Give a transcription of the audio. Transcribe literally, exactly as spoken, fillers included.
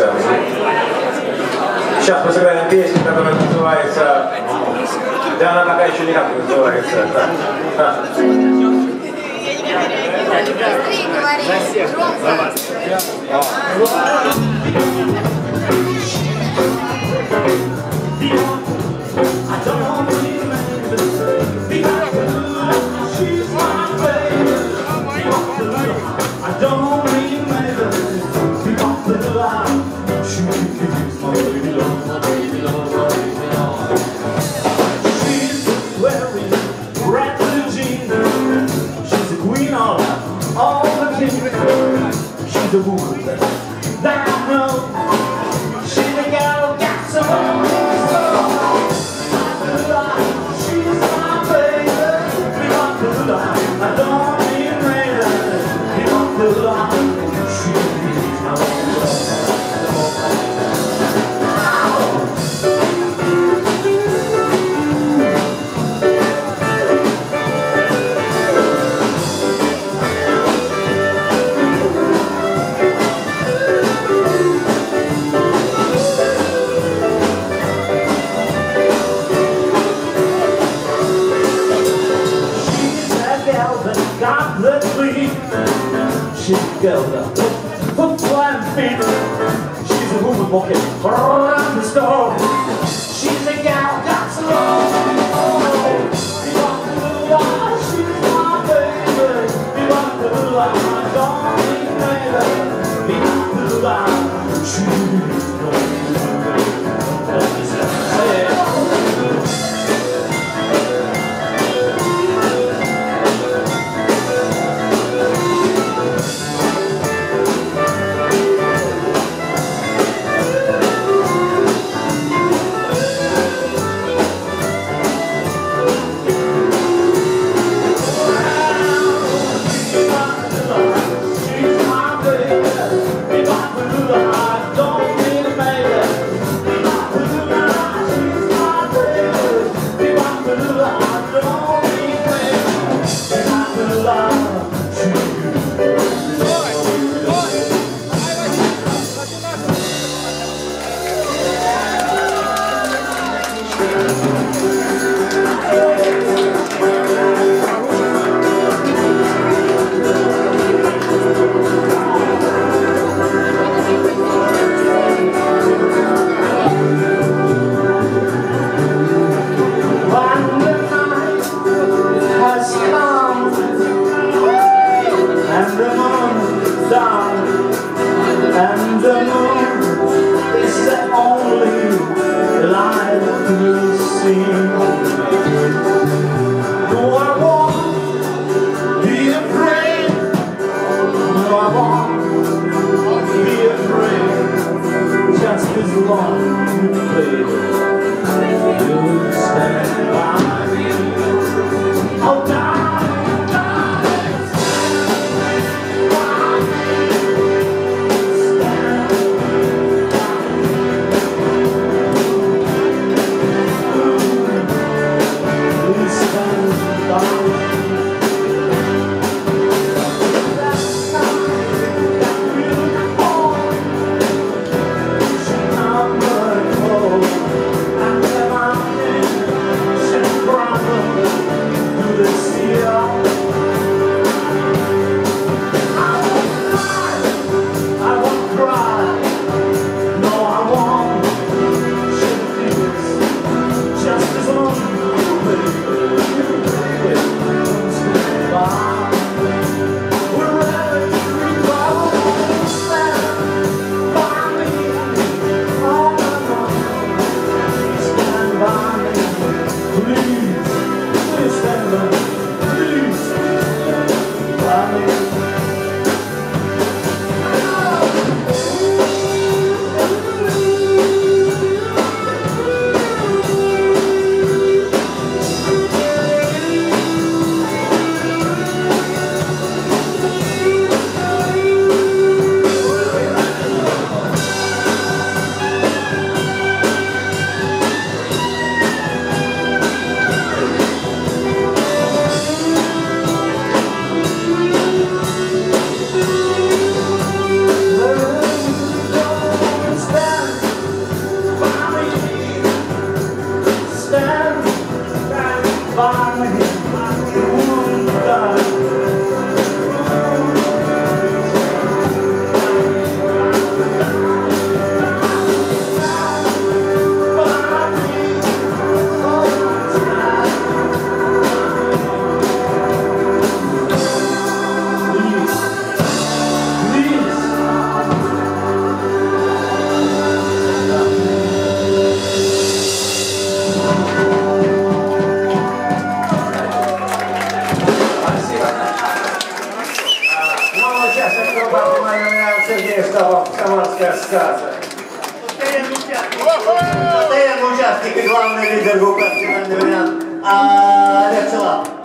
называется. Сейчас мы сыграем песню, которая называется... Да, она пока еще никак не называется. Да. Да. Быстрее говори, громко. She's a woman that I know. She's a girl who got some soul. She's my baby. We want to lie. I don't need rain. We want to lie. She's my baby. Got the clean. She's a girl that for flying feet. She's a woman walking around the store. She's a gal that's alone. We want to lie, she's my baby. We want to lie, don't be baby. We want to lie, she's my and the moon is the only light you see. No, I won't be afraid. No, I won't be afraid. Just as long as you play, you stand by me. Oh, darling. Спортивный вариант Сергей Штабов, Самарская сказка. Постоянный участник и главный лидер группы «Спортивный вариант» Олег Шилов.